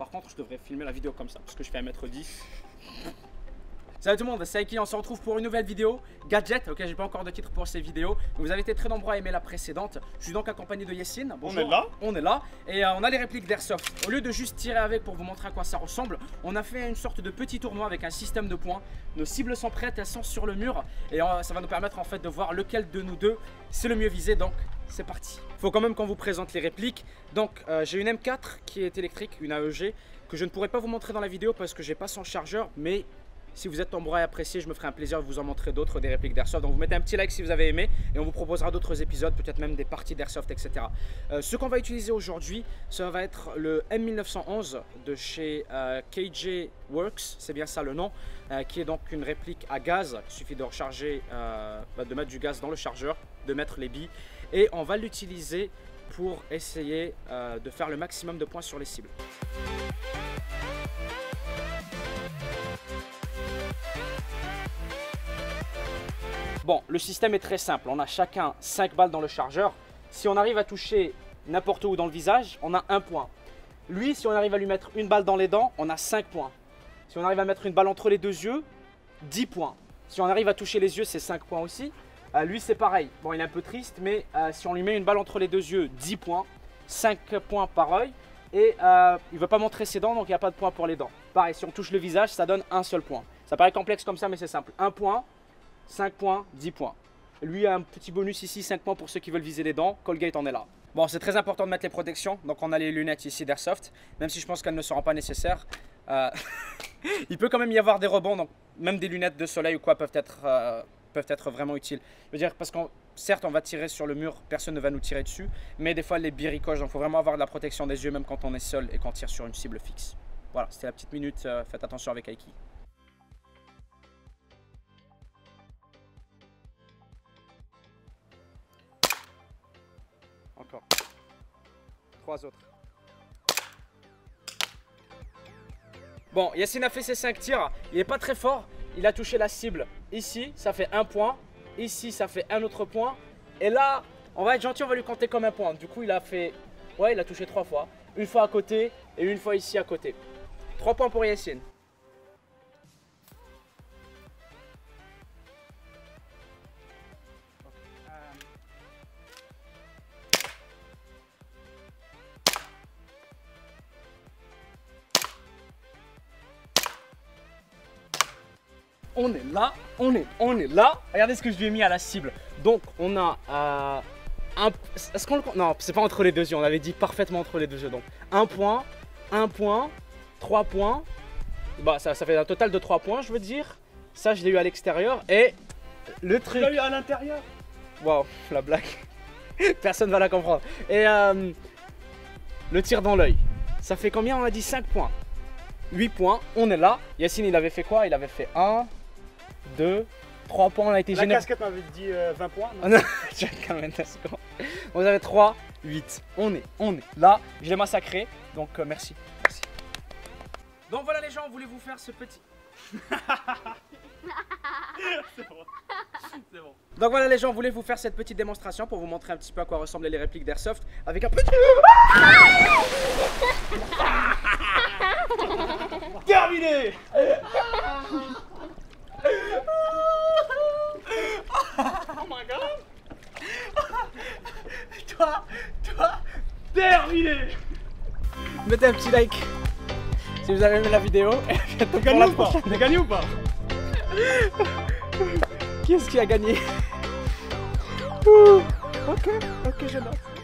par contre, je devrais filmer la vidéo comme ça parce que je fais 1m10. Salut tout le monde, c'est Aiki, on se retrouve pour une nouvelle vidéo gadget. Ok, j'ai pas encore de titre pour ces vidéos. Vous avez été très nombreux à aimer la précédente. Je suis donc accompagné de Yessine. Bonjour. On est là et on a les répliques d'Airsoft. Au lieu de juste tirer avec pour vous montrer à quoi ça ressemble, on a fait une sorte de petit tournoi avec un système de points. Nos cibles sont prêtes, elles sont sur le mur et ça va nous permettre en fait de voir lequel de nous deux c'est le mieux visé. Donc c'est parti. Faut quand même qu'on vous présente les répliques. Donc j'ai une M4 qui est électrique, une AEG que je ne pourrais pas vous montrer dans la vidéo parce que j'ai pas son chargeur, mais si vous êtes nombreux à apprécier, je me ferai un plaisir de vous en montrer d'autres, des répliques d'Airsoft. Donc vous mettez un petit like si vous avez aimé et on vous proposera d'autres épisodes, peut-être même des parties d'Airsoft, etc. Ce qu'on va utiliser aujourd'hui, ça va être le M1911 de chez KJ Works, c'est bien ça le nom, qui est donc une réplique à gaz. Il suffit de recharger, de mettre du gaz dans le chargeur, de mettre les billes et on va l'utiliser pour essayer de faire le maximum de points sur les cibles. Bon, le système est très simple, on a chacun 5 balles dans le chargeur. Si on arrive à toucher n'importe où dans le visage, on a 1 point. Lui, si on arrive à lui mettre une balle dans les dents, on a 5 points. Si on arrive à mettre une balle entre les deux yeux, 10 points. Si on arrive à toucher les yeux, c'est 5 points aussi. Lui, c'est pareil. Bon, il est un peu triste, mais si on lui met une balle entre les deux yeux, 10 points. 5 points par œil. Et il ne veut pas montrer ses dents, donc il n'y a pas de point pour les dents. Pareil, si on touche le visage, ça donne un seul point. Ça paraît complexe comme ça, mais c'est simple. 1 point. 5 points, 10 points. Lui a un petit bonus ici, 5 points pour ceux qui veulent viser les dents. Colgate en est là. Bon, c'est très important de mettre les protections. Donc on a les lunettes ici d'Airsoft. Même si je pense qu'elles ne seront pas nécessaires. Il peut quand même y avoir des rebonds. Donc même des lunettes de soleil ou quoi peuvent être vraiment utiles. Je veux dire, parce que certes on va tirer sur le mur, personne ne va nous tirer dessus. Mais des fois les billes ricochent. Donc il faut vraiment avoir de la protection des yeux même quand on est seul et qu'on tire sur une cible fixe. Voilà, c'était la petite minute. Faites attention avec Aiki. Encore 3 autres. Bon, Yacine a fait ses 5 tirs. Il n'est pas très fort. Il a touché la cible ici, ça fait 1 point. Ici, ça fait un autre point. Et là, on va être gentil, on va lui compter comme 1 point. Du coup, il a fait... Ouais, il a touché 3 fois. Une fois à côté et une fois ici à côté. 3 points pour Yacine. On est là, on est là. Regardez ce que je lui ai mis à la cible. Donc on a est-ce qu'on le... Non, c'est pas entre les deux yeux, on avait dit parfaitement entre les deux yeux. Donc 1 point, 3 points. Bah ça fait un total de 3 points, je veux dire. Ça je l'ai eu à l'extérieur et le truc... Tu l'as eu à l'intérieur. Waouh, la blague. Personne va la comprendre. Et le tir dans l'œil. Ça fait combien? On a dit 5 points. 8 points, on est là. Yacine il avait fait quoi? Il avait fait 1, 2, 3 points, on a été généreux. La casquette m'avait dit 20 points. Vous avez 3, 8. On est là. Je l'ai massacré. Donc merci. Donc voilà les gens, voulez-vous faire ce petit... C'est bon. C'est bon. Donc voilà les gens, voulez-vous faire cette petite démonstration pour vous montrer un petit peu à quoi ressemblaient les répliques d'Airsoft avec un petit... Terminé. Oh my god. Toi, terminé. Mettez un petit like si vous avez aimé la vidéo. T'as gagné ou pas? T'as gagné ou pas? Qui est-ce qui a gagné? Ok, je note.